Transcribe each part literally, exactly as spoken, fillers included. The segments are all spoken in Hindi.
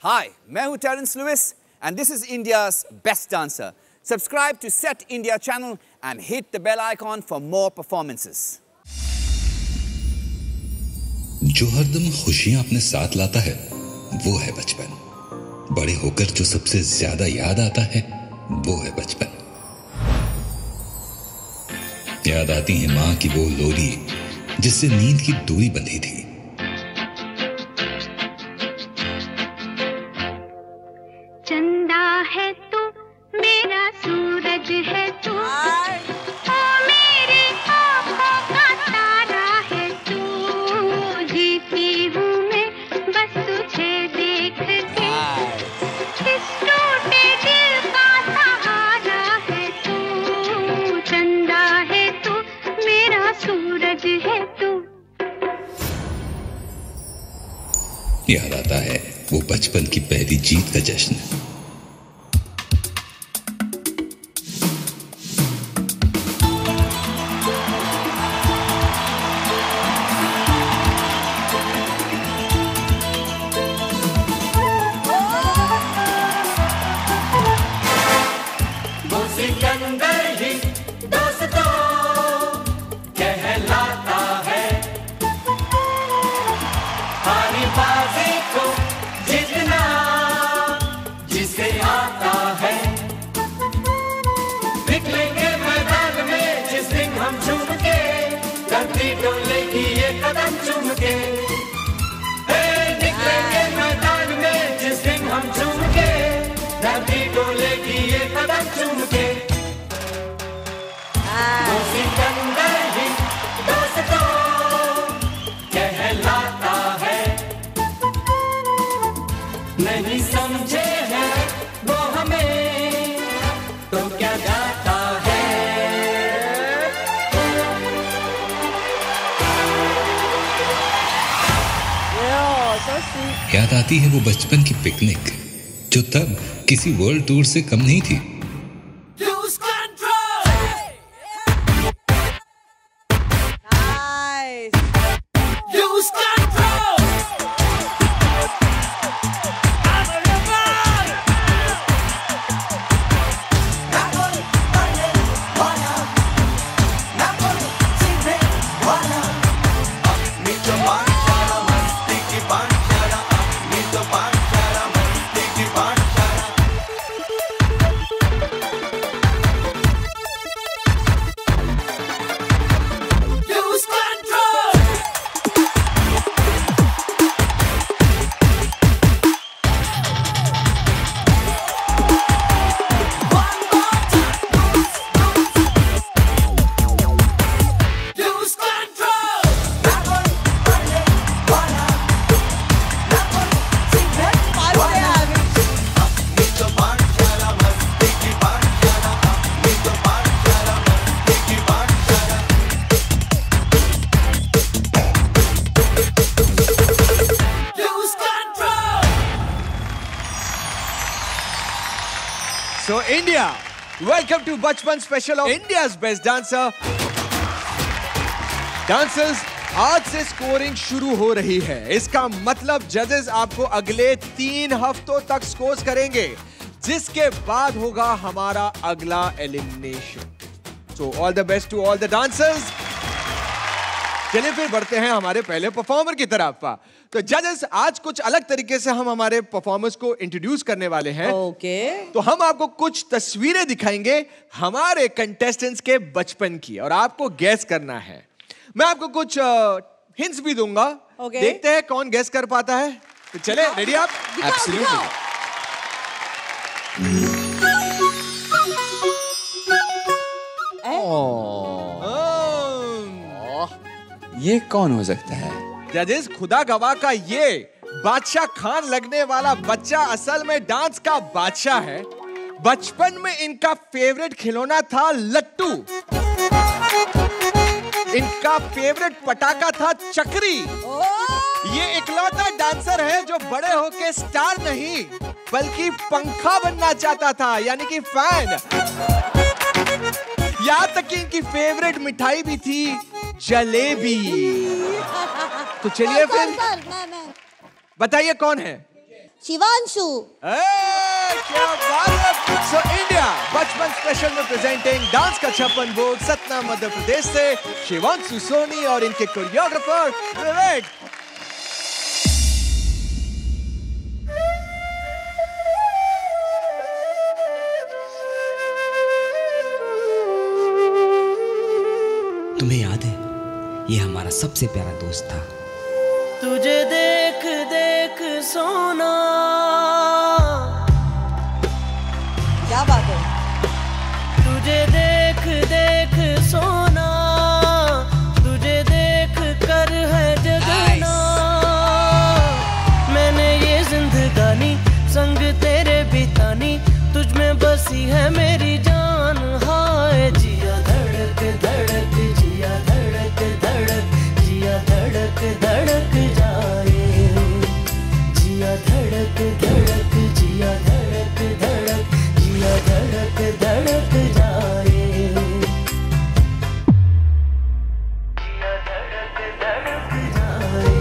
Hi, मैं हूँ Terence and this is India's best dancer. Subscribe to Set India channel and hit the bell icon for more performances. जो हरदम खुशियां अपने साथ लाता है वो है बचपन। बड़े होकर जो सबसे ज्यादा याद आता है वो है बचपन। याद आती है मां की वो लोरी जिससे नींद की दूरी बंधी थी। चंदा है तू, मेरा सूरज है तू, ओ मेरी आँखों का तारा है तू। जीती हूँ मैं बस तुझे देख के, इस टूटे दिल का सहारा है तू। चंदा है तू, मेरा सूरज है तू। याद आता है वो बचपन की पहली जीत का जश्न। वो सिकंदर ही दोस्तों कहलाता है, हारी बाजी को जीतना जिसे आता है। निकलेंगे मैदान में जिस दिन हम झूम के, धरती डोलेगी ये कदम चूम के। निकलेंगे मैदान में जिस दिन हम झूम के, धरती डोलेगी ये कदम चूम के। वो सिकंदर ही दोस्तों कहलाता है, नहीं समझे हैं वो हमें तो क्या जाता है। याद आती है वो बचपन की पिकनिक जो तब किसी वर्ल्ड टूर से कम नहीं थी। Lose control! Nice. Lose control! I'm a rebel! Napoli, Bendre, Hosanna. Napoli, Bendre, Hosanna. Mito Paathshala, Masti ki Paathshala. Mito Paathshala, Masti ki Paathshala. Lose control! One more time. Lose control! Napoli, Bendre, Hosanna. Napoli, Bendre, Hosanna. Mito Paathshala, Masti ki Paathshala. Mito Paathshala, Masti ki Paathshala. Lose control! So India, welcome to Bachpan special of India's best dancer. Dancers, आज से स्कोरिंग शुरू हो रही है। इसका मतलब जजेस आपको अगले तीन हफ्तों तक स्कोर करेंगे, जिसके बाद होगा हमारा अगला elimination. So all the best to all the dancers. चलिए फिर बढ़ते हैं हमारे पहले परफॉर्मर की तरफ। तो जजेस, आज कुछ अलग तरीके से हम हमारे परफॉर्मर्स को इंट्रोड्यूस करने वाले हैं। ओके। तो हम आपको कुछ तस्वीरें दिखाएंगे हमारे कंटेस्टेंट्स के बचपन की, और आपको गैस करना है। मैं आपको कुछ हिंट्स भी दूंगा। ओके। देखते हैं कौन गैस कर पाता है। तो चले, रेडी आप? Absolutely. ये कौन हो सकता है? जजेस, खुदा गवाह का ये बादशाह खान लगने वाला बच्चा असल में डांस का बादशाह है। बचपन में इनका फेवरेट खिलौना था लट्टू। इनका फेवरेट पटाखा था चक्री। ये इकलौता डांसर है जो बड़े होके स्टार नहीं बल्कि पंखा बनना चाहता था, यानी कि फैन। यहाँ तक कि इनकी फेवरेट मिठाई भी थी जलेबी। तो चलिए फिर बताइए कौन है? शिवांशु। क्या बात है। So India बचपन स्पेशल में प्रेजेंटिंग डांस का छप्पन भोग सतना मध्य प्रदेश से शिवांशु सोनी और इनके कोरियोग्राफर विवेक। तुम्हें याद है ये हमारा सबसे प्यारा दोस्त था। तुझे देख देख सोना। क्या बात है। तुझे देख देख सोना, तुझे देख कर है जगना। मैंने ये जिंदगानी संग तेरे बितानी, तुझ में बसी है मेरी जान। हाय जिया धड़क धड़क, जिया धड़क धड़क, जिया धड़क धड़क जाए। जिया धड़क धड़क, जिया धड़क धड़क, जिया धड़क धड़क जाए। जिया धड़क धड़क जाए।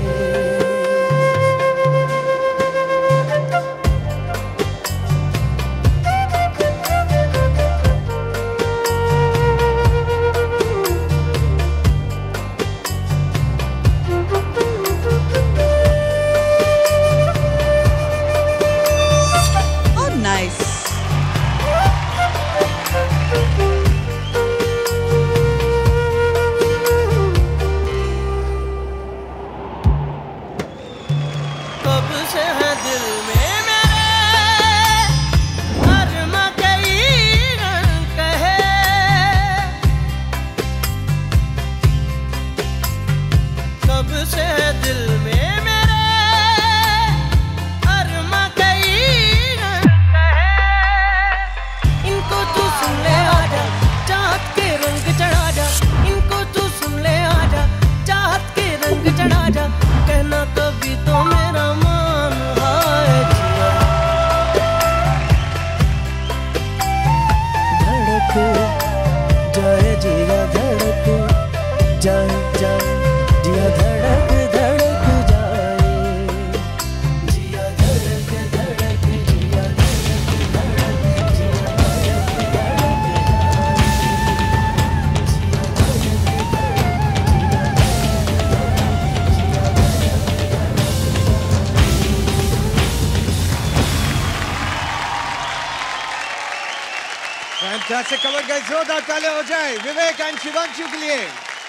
Fantastic cover guys, जोरदार तालियां हो जाए विवेक एंड शिवांशु के लिए।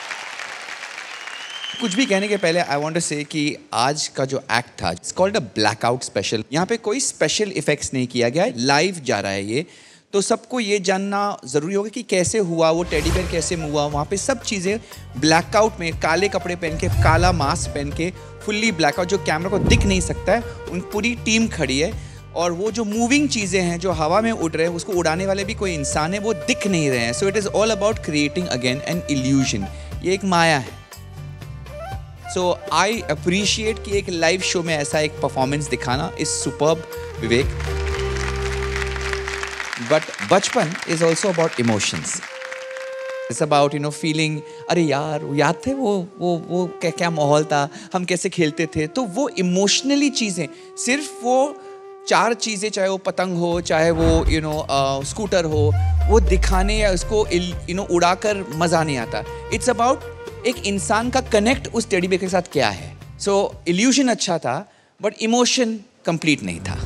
कुछ भी कहने के पहले आई वांट टू से कि आज का जो एक्ट था it's called a blackout special. यहाँ पे कोई स्पेशल इफेक्ट्स नहीं किया गया है, लाइव जा रहा है ये। तो सबको ये जानना ज़रूरी होगा कि कैसे हुआ, वो टेडी बेयर कैसे हुआ। वहाँ पे सब चीज़ें ब्लैकआउट में, काले कपड़े पहन के, काला मास्क पहन के, फुल्ली ब्लैकआउट, जो कैमरा को दिख नहीं सकता है, उन पूरी टीम खड़ी है। और वो जो मूविंग चीज़ें हैं जो हवा में उड़ रहे हैं, उसको उड़ाने वाले भी कोई इंसान है, वो दिख नहीं रहे हैं। So it is all about creating again an illusion. ये एक माया है। सो आई अप्रिशिएट कि एक लाइव शो में ऐसा एक परफॉर्मेंस दिखाना इज सुपर्ब विवेक। बट बचपन is also about emotions. It's about you know feeling, अरे यार याद थे वो वो वो क्या क्या माहौल था, हम कैसे खेलते थे। तो वो इमोशनली चीज़ें, सिर्फ वो चार चीज़ें, चाहे वो पतंग हो, चाहे वो यू नो स्कूटर हो, वो दिखाने या उसको यू नो उड़ाकर मज़ा नहीं आता। इट्स अबाउट एक इंसान का कनेक्ट उस टेडी बेयर के साथ क्या है। सो इल्यूजन अच्छा था बट इमोशन कंप्लीट नहीं था।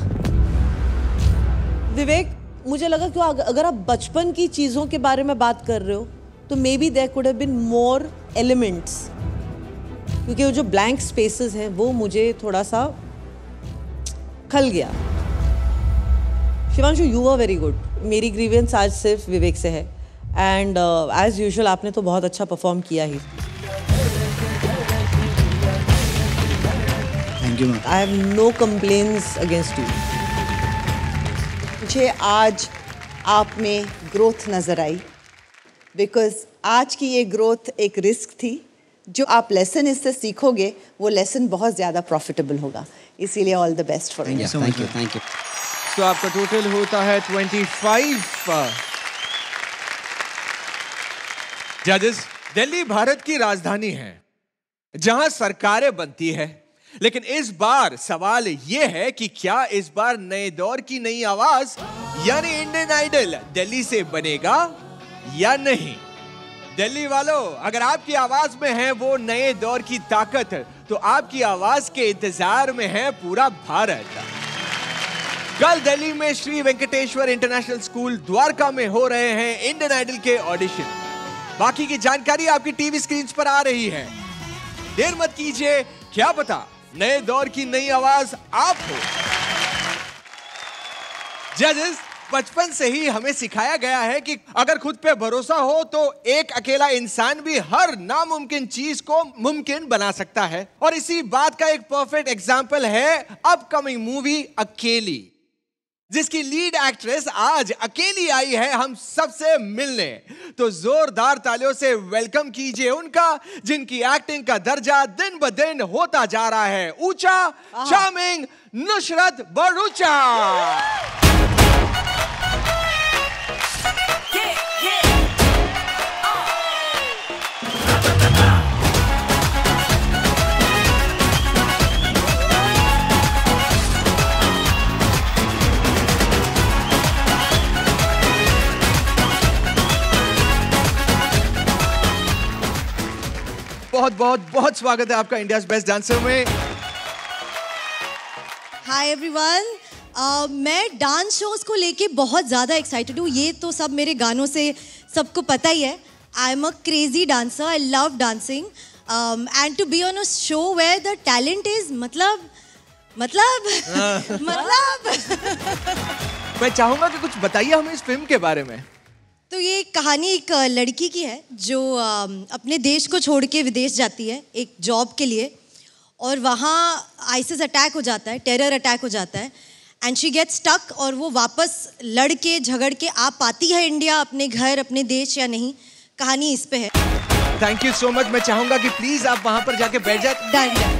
विवेक, मुझे लगा कि अगर आप बचपन की चीज़ों के बारे में बात कर रहे हो तो maybe there could have been more elements, क्योंकि वो जो ब्लैंक स्पेसेस हैं वो मुझे थोड़ा सा खल गया। Shivanshu, you are very good. मेरी ग्रीवेंस आज सिर्फ विवेक से है एंड एज यूजुअल आपने तो बहुत अच्छा परफॉर्म किया ही। Thank you ma'am. I have no complains against you. मुझे आज आप में ग्रोथ नज़र आई, बिकॉज आज की ये ग्रोथ एक रिस्क थी। जो आप लेसन इससे सीखोगे वो लेसन बहुत ज़्यादा प्रॉफिटेबल होगा, इसीलिए all the best for you. Thank you thank you. तो आपका टोटल होता है पच्चीस। जजेस, दिल्ली भारत की राजधानी है जहां सरकारें बनती है, लेकिन इस बार सवाल ये है कि क्या इस बार नए दौर की नई आवाज यानी इंडियन आइडल दिल्ली से बनेगा या नहीं? दिल्ली वालों, अगर आपकी आवाज में है वो नए दौर की ताकत, तो आपकी आवाज के इंतजार में है पूरा भारत। कल दिल्ली में श्री वेंकटेश्वर इंटरनेशनल स्कूल द्वारका में हो रहे हैं इंडियन आइडल के ऑडिशन। बाकी की जानकारी आपकी टीवी स्क्रीन पर आ रही है। देर मत कीजिए, क्या पता नए दौर की नई आवाज आप हो। जजेस, बचपन से ही हमें सिखाया गया है कि अगर खुद पे भरोसा हो तो एक अकेला इंसान भी हर नामुमकिन चीज को मुमकिन बना सकता है। और इसी बात का एक परफेक्ट एग्जाम्पल है अपकमिंग मूवी अकेली, जिसकी लीड एक्ट्रेस आज अकेली आई है हम सबसे मिलने। तो जोरदार तालियों से वेलकम कीजिए उनका, जिनकी एक्टिंग का दर्जा दिन ब दिन होता जा रहा है ऊंचा, चार्मिंग नुशरत भरूचा। बहुत बहुत बहुत स्वागत है आपका इंडियाज बेस्ट डांसर में। हाय एवरीवन, मैं डांस शोज को लेके बहुत ज़्यादा एक्साइटेड हूँ। ये तो सब मेरे गानों से सबको पता ही है। I am a crazy dancer, I love dancing and to be on a show where the talent is मतलब मतलब मतलब मैं चाहूंगा कि कुछ बताइए हमें इस फिल्म के बारे में। तो ये कहानी एक लड़की की है जो अपने देश को छोड़ के विदेश जाती है एक जॉब के लिए, और वहाँ आइसिस अटैक हो जाता है, टेरर अटैक हो जाता है एंड शी गेट्स स्टक, और वो वापस लड़ के झगड़ के आ पाती है इंडिया, अपने घर, अपने देश या नहीं। कहानी इस पे है। Thank you so much. मैं चाहूंगा कि प्लीज आप वहाँ पर जाके बैठ जाए। Done done.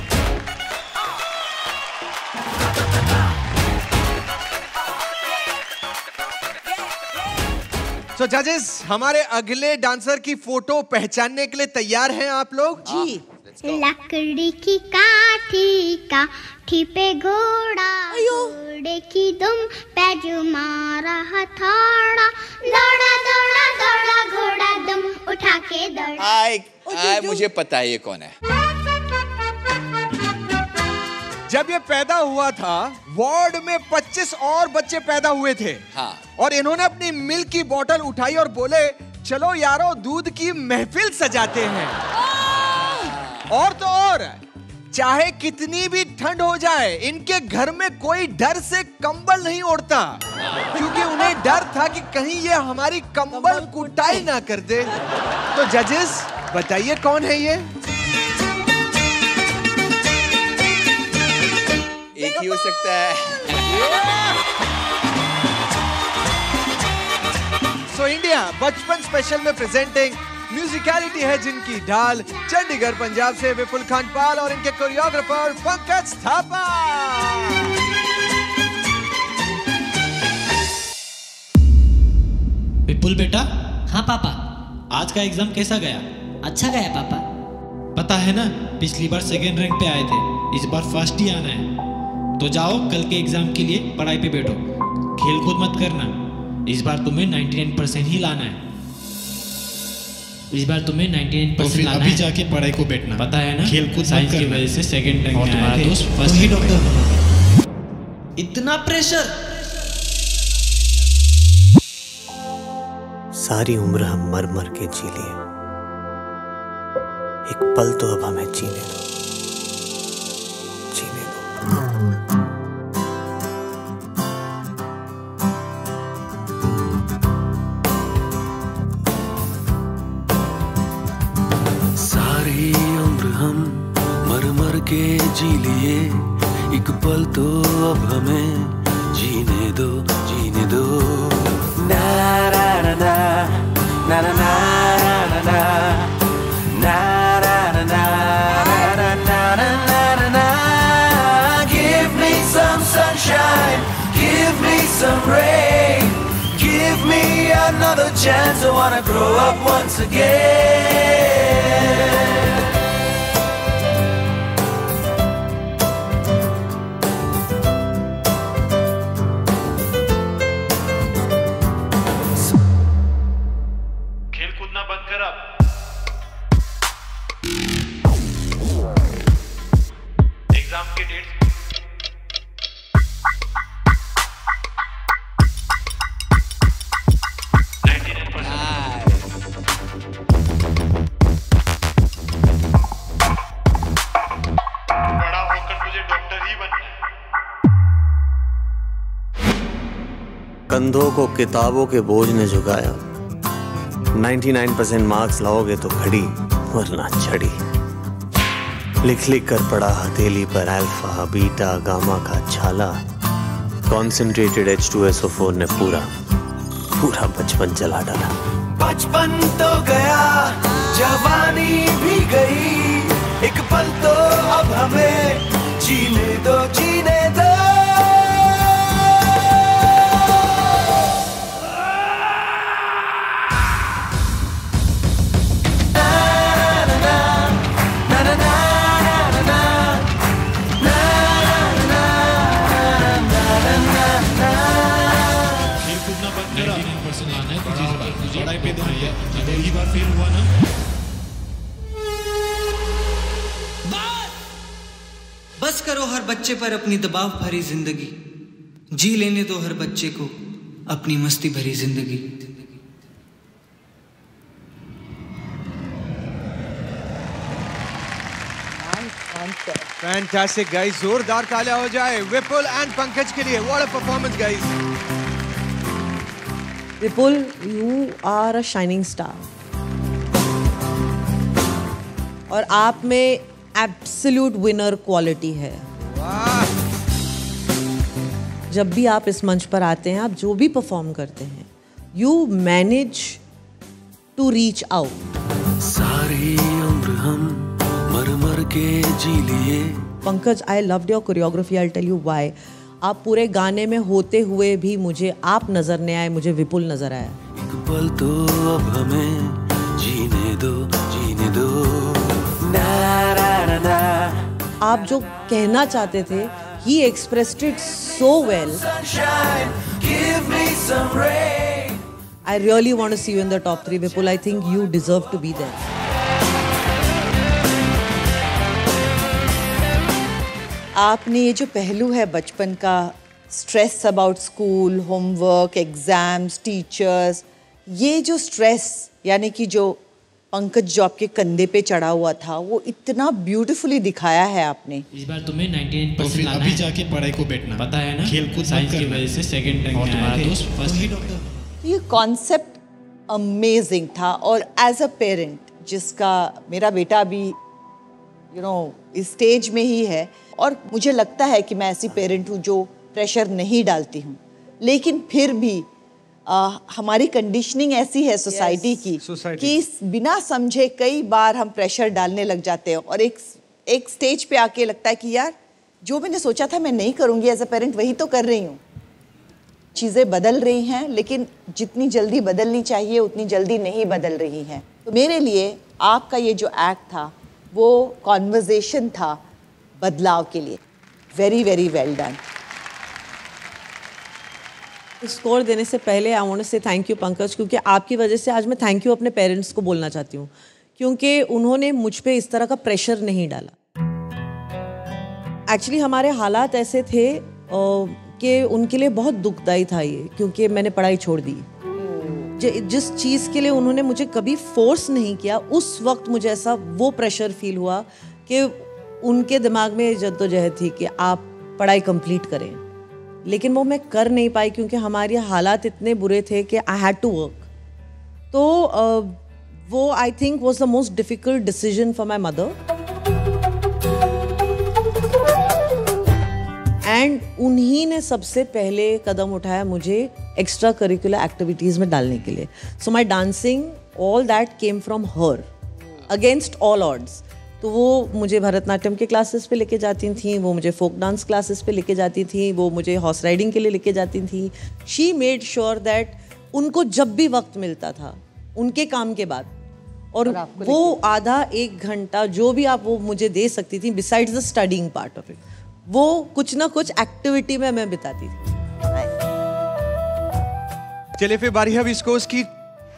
So जजेस, हमारे अगले डांसर की फोटो पहचानने के लिए तैयार हैं आप लोग? जी। लकड़ी की काठी काठी पे घोड़ा, घोड़े की दुम पे जो मारा हथौड़ा, दौड़ा दौड़ा दौड़ा घोड़ा दुम उठा के दौड़ा। आए, आए, मुझे पता है ये कौन है। जब ये पैदा हुआ था वार्ड में पच्चीस और बच्चे पैदा हुए थे। हाँ। और इन्होंने अपनी मिल्क की बोतल उठाई और बोले चलो यारो दूध की महफिल सजाते हैं। और तो और, चाहे कितनी भी ठंड हो जाए इनके घर में कोई डर से कंबल नहीं ओढ़ता, क्योंकि उन्हें डर था कि कहीं ये हमारी कंबल कुटाई ना कर दे। तो जजेस बताइए कौन है ये? एक ही हो सकता है। सो इंडिया बचपन स्पेशल में प्रेजेंटिंग म्यूजिकलिटी है जिनकी ढाल, चंडीगढ़ पंजाब से विपुल खंडपाल और इनके कोरियोग्राफर पंकज थापा। विपुल बेटा। हाँ पापा। आज का एग्जाम कैसा गया? अच्छा गया पापा। पता है ना, पिछली बार सेकेंड रैंक पे आए थे, इस बार फर्स्ट ही आना है। तो जाओ कल के एग्जाम के लिए पढ़ाई पे बैठो, खेल कूद मत करना। इस बार तुम्हें निन्यानवे परसेंट ही लाना है। इस बार तुम्हें निन्यानवे परसेंट लाना है। अभी जाके पढ़ाई को बैठना, पता है ना, खेल कूद साइंस की वजह से सेकंड रैंक में आया दोस्त, फर्स्ट ही डॉक्टर बना। इतना प्रेशर। सारी उम्र हम मर मर के जी लिए, एक पल तो अब हमें जीने दो, जीने दो। सारी उम्र हम मर मर के जी लिए, एक पल तो अब हमें जीने दो, जीने दो। ना ना ना ना ना ना ना ना ना na na na na na na na na. Give me some sunshine, give me some rain, give me another chance. I wanna grow up once again. कंधों को किताबों के बोझ ने झुकाया। निन्यानवे परसेंट मार्क्स लाओगे तो घड़ी वरना छड़ी। लिख लिख कर पड़ा हथेली पर अल्फा बीटा गामा का छाला। Concentrated H two S O four ने पूरा पूरा बचपन जला डाला। बचपन तो गया, जवानी भी गई, एक पल तो अब हमें जीने दो, जीने दो। बस करो हर बच्चे पर अपनी दबाव भरी जिंदगी, जी लेने दो हर बच्चे को अपनी मस्ती भरी जिंदगी। फैंटास्टिक गाइस, जोरदार तालियां हो जाए विपुल एंड पंकज के लिए। What a performance guys. Vipul, you are a shining star और आप में एब्सोल्यूट विनर क्वालिटी है। जब भी आप इस मंच पर आते हैं, आप जो भी परफॉर्म करते हैं, you manage to reach out. सारी उम्र हम मर मर के जी लिए। Pankaj, I loved your choreography, I tell you why. आप पूरे गाने में होते हुए भी मुझे आप नजर नहीं आए, मुझे विपुल नजर आया। एक पल तो अब हमें जीने दो, जीने दो। ना, ना, ना, ना। आप जो कहना चाहते थे, he expressed it so well. Sunshine, give me some rain. I really want to see you in the top three, Vipul. I think you deserve to be there. आपने ये जो पहलू है बचपन का, stress about school, homework, exams, teachers, ये जो स्ट्रेस यानी कि जो पंकज जो आपके कंधे पे चढ़ा हुआ था, वो इतना ब्यूटीफुली दिखाया है आपने। इस बार तुम्हें निन्यानवे परसेंट लाना है। अभी जाके पढ़ाई को बैठना, पता है ना, खेलकूद साइंस की वजह से सेकंड रैंक में तुम्हारा दोस्त फर्स्ट ही डॉक्टर। ये कॉन्सेप्ट अमेजिंग था और एज अ पेरेंट, जिसका मेरा बेटा भी यू नो इस स्टेज में ही है, और मुझे लगता है कि मैं ऐसी पेरेंट हूँ जो प्रेशर नहीं डालती हूँ, लेकिन फिर भी आ, हमारी कंडीशनिंग ऐसी है सोसाइटी yes, की society. कि बिना समझे कई बार हम प्रेशर डालने लग जाते हैं और एक एक स्टेज पे आके लगता है कि यार जो मैंने सोचा था मैं नहीं करूँगी एज अ पेरेंट, वही तो कर रही हूँ। चीज़ें बदल रही हैं, लेकिन जितनी जल्दी बदलनी चाहिए उतनी जल्दी नहीं बदल रही हैं। तो मेरे लिए आपका ये जो एक्ट था वो कॉन्वर्जेशन था बदलाव के लिए। Very very well done. Score देने से पहले I want to say thank you Pankaj, क्योंकि आपकी वजह से आज मैं थैंक यू अपने पेरेंट्स को बोलना चाहती हूँ, क्योंकि उन्होंने मुझ पे इस तरह का प्रेशर नहीं डाला। एक्चुअली हमारे हालात ऐसे थे कि उनके लिए बहुत दुखदाई था ये, क्योंकि मैंने पढ़ाई छोड़ दी। जिस चीज़ के लिए उन्होंने मुझे कभी फोर्स नहीं किया, उस वक्त मुझे ऐसा वो प्रेशर फील हुआ कि उनके दिमाग में जद्दोजहद थी कि आप पढ़ाई कंप्लीट करें, लेकिन वो मैं कर नहीं पाई क्योंकि हमारे हालात इतने बुरे थे कि आई हैड टू वर्क। तो uh, वो I think was the most difficult decision for my mother, and उन्हीं ने सबसे पहले कदम उठाया मुझे एक्स्ट्रा करिकुलर एक्टिविटीज़ में डालने के लिए। So my dancing, all that came from her against all odds. तो वो मुझे भरतनाट्यम के क्लासेस पे लेके जाती थी, वो मुझे फोक डांस क्लासेस पे लेके जाती थी, वो मुझे हॉर्स राइडिंग के लिए लेके जाती थी। शी मेड श्योर दैट उनको जब भी वक्त मिलता था उनके काम के बाद, और, और वो आधा एक घंटा जो भी आप वो मुझे दे सकती थी besides the studying part of it, वो कुछ ना कुछ एक्टिविटी में मैं बिताती थी। चलिए फिर बारी है अभी स्कोर्स की।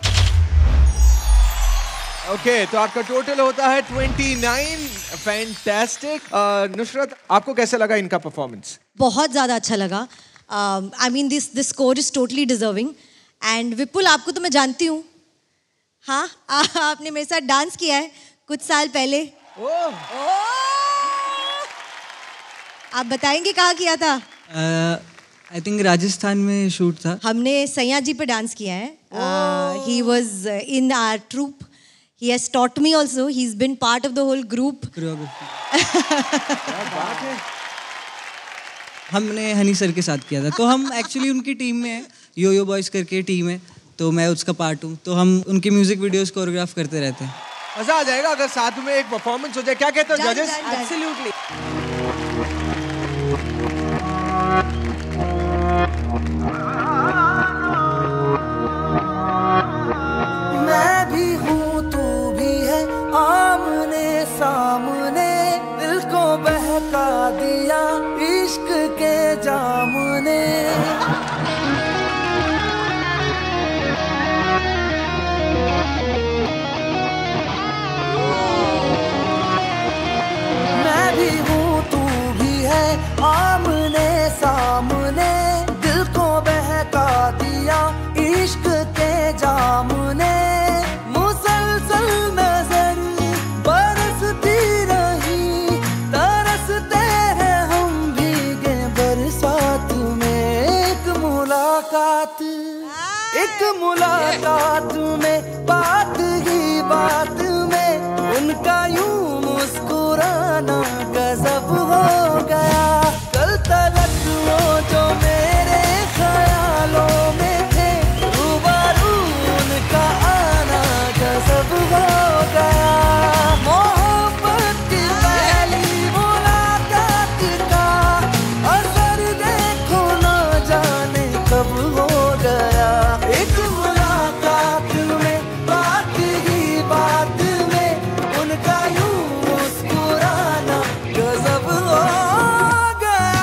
ओके okay, तो आपका टोटल होता है उनतीस। फैंटास्टिक। नुशरत, आपको कैसा लगा इनका परफॉर्मेंस? बहुत ज़्यादा अच्छा लगा। I mean this this score is totally deserving. And Vipul, आपको तो मैं जानती हूँ, हाँ, आ, आपने मेरे साथ डांस किया है कुछ साल पहले। oh. आप बताएंगे कहाँ किया था? uh, आई थिंक राजस्थान में शूट था. हमने सैया जी पे डांस किया है. He was in our troupe. He has taught me also. He's been part of the whole group. हमने हनी सर के साथ किया था. तो हम एक्चुअली उनकी टीम में हैं. यो यो बॉयज करके टीम है, तो मैं उसका पार्ट हूँ. तो हम उनकी म्यूजिक वीडियोस कोरियोग्राफ करते रहते हैं. मजा आ जाएगा अगर साथ में एक परफॉर्मेंस हो जाए. क्या कहते हो जजेस? एब्सोल्युटली. मैं भी हूँ तू भी है, आमने सामने दिल को बहका दिया इश्क के जाम ने. मैं भी हूँ तू भी है, आमने सामने दिल को बहका दिया इश्क के जाम ने. मुसलसल नजर बरसती रही, तरसते हैं हम भीगे बरसात में. एक मुलाकात एक मुलाकात में बात ही बात में उनका यूं मुस्कुराना गजब हो गया. कल तलक वो जो मेरे ख्यालों में थे, रूबरू उनका आना गजब हो गया. मोहब्बत की पहली मुलाकात का असर देखो ना जाने कब हो गया. एक मुलाकात में बात ही बात में उनका यूं मुस्कुराना गजब हो गया.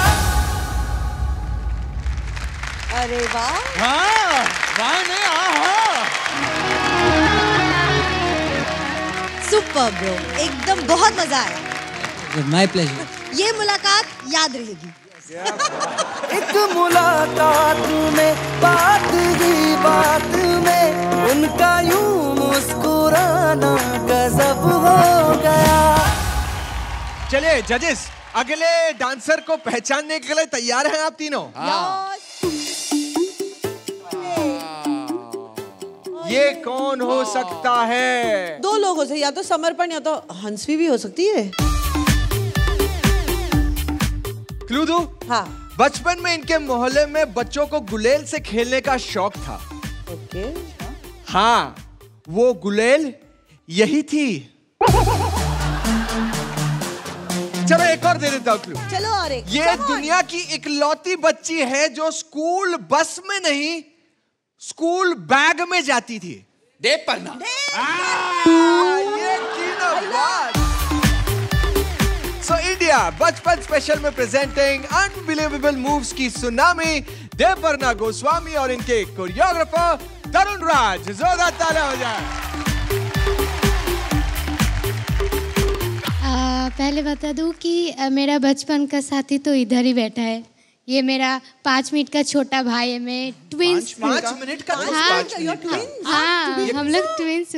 अरे वाह. हाँ, वाह नहीं आहा. सुपर ब्रो, एकदम बहुत मजा आया. My pleasure. ये मुलाकात याद रहेगी. एक मुलाकात में बात ही बात में उनका यूं मुस्कुराना गजब हो गया. चलिए जजेस, अगले डांसर को पहचानने के लिए तैयार हैं आप तीनों? ये कौन हो सकता है? दो लोगों से, या तो समर्पण या तो हंसवी भी हो सकती है. क्लू दूं? हाँ. बचपन में इनके मोहल्ले में बच्चों को गुलेल से खेलने का शौक था. ओके. हाँ, वो गुलेल यही थी. चलो एक और दे देता हूं क्लू. चलो और एक. ये दुनिया की इकलौती बच्ची है जो स्कूल बस में नहीं, स्कूल बैग में जाती थी. देव पढ़ना. ये की ना बात. सो इंडिया बचपन स्पेशल में प्रेजेंटिंग अनबिलीवेबल मूव्स की सुनामी, देवपर्णा गोस्वामी और इनके कोरियोग्राफर तरुण राज. जोरदार तालियां हो जाए. आ, पहले बता दूं कि आ, मेरा बचपन का साथी तो इधर ही बैठा है. ये मेरा पाँच मिनट का छोटा भाई है. मैं ट्विंस. पाँच मिनट का? हाँ, हाँ, हम लोग ट्विंस.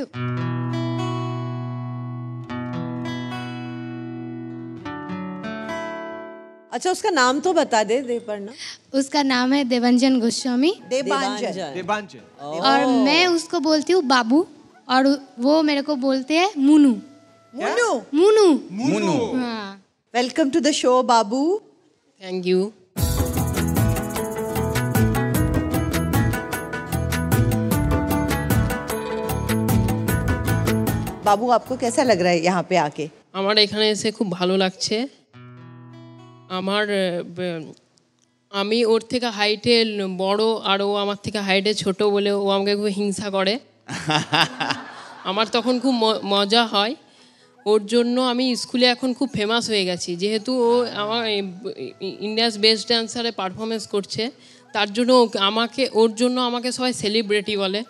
अच्छा, उसका नाम तो बता दे. देवपर्णा. उसका नाम है देवांजन गोस्वामी. देवांजन. देवांजन. और मैं उसको बोलती हूँ बाबू, और वो मेरे को बोलते हैं मुनु. मुनु. मुनु. मुनु. हाँ. वेलकम टू द शो बाबू. Thank you. बाबू, आपको कैसा लग रहा है यहाँ पे आके? আমার এখানে এসে খুব ভালো লাগছে. আমার আমি ওর থেকে হাইটে বড় আর ও আমার থেকে হাইটে ছোট বলে ও আমাকে খুব হিংসা করে. আমার তখন খুব মজা হয়. ওর জন্য আমি স্কুলে এখন খুব ফেমাস হয়ে গেছি, যেহেতু ও আমার ইন্ডিয়াস বেস্ট ডান্সারে পারফরমেন্স করছে. তার জন্য আমাকে ওর জন্য আমাকে সবাই সেলিব্রিটি বলে.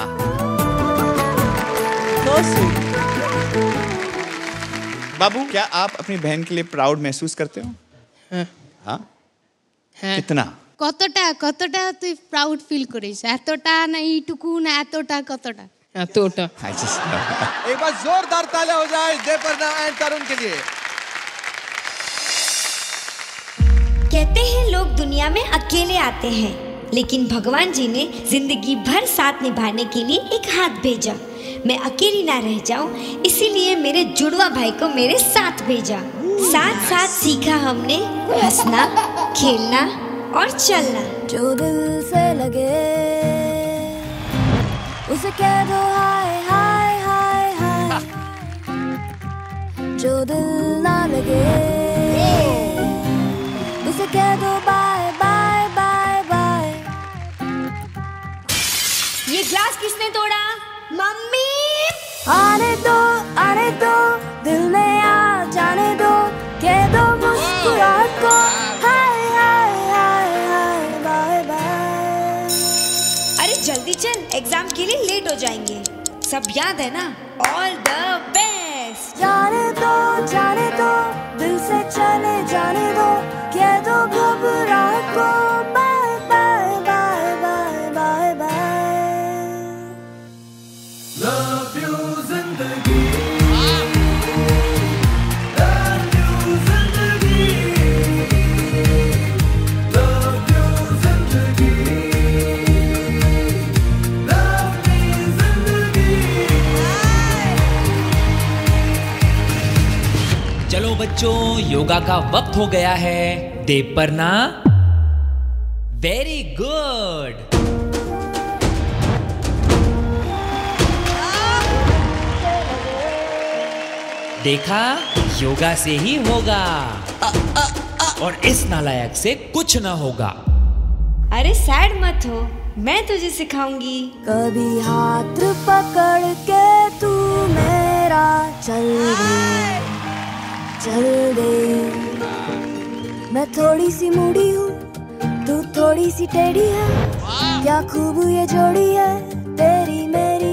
बाबू, क्या आप अपनी बहन के लिए प्राउड महसूस करते हो? हाँ. हाँ? हाँ. कितना? কতটা কতটা তুই প্রাউড ফিল করিস? এতটা না এইটুকু না এতটা কতটা? এতটা. एक बार जोरदार तालियां हो जाए देवपर्णा एंड तरुण के लिए. कहते हैं लोग दुनिया में अकेले आते हैं, लेकिन भगवान जी ने जिंदगी भर साथ निभाने के लिए एक हाथ भेजा। मैं अकेली ना रह जाऊं, इसीलिए मेरे जुड़वा भाई को मेरे साथ भेजा। साथ साथ सीखा हमने हंसना, खेलना और चलना। जो दिल से लगे उसे कह दो हाय हाय हाय हाय, जो दिल ना लगे उसे कह दो बाय बाय बाय बाय। ये ग्लास किसने तोड़ा? मम्मी। आने दो आने दो, दिल में आ जाने दो, कह दो मुस्कुराहट को हाय हाय हाय हाय बाय बाय। अरे जल्दी चल, एग्जाम के लिए लेट हो जाएंगे। सब याद है ना? All the best. जाने दो जाने दो, दिल से चले जाने दो, कह दो घबराहट को bye bye bye bye bye bye. Love you जिंदगी, love you जिंदगी, love you जिंदगी, love me जिंदगी। चलो बच्चों, योगा का वक्त हो गया है। देव परना। Very good. देखा, योगा से ही होगा और इस नालायक से कुछ ना होगा। अरे सैड मत हो, मैं तुझे सिखाऊंगी। कभी हाथ पकड़ के तू मेरा चल दे चल दे। मैं थोड़ी सी मूडी हूँ, तू थोड़ी सी टेढ़ी है, क्या खूब ये जोड़ी है तेरी मेरी।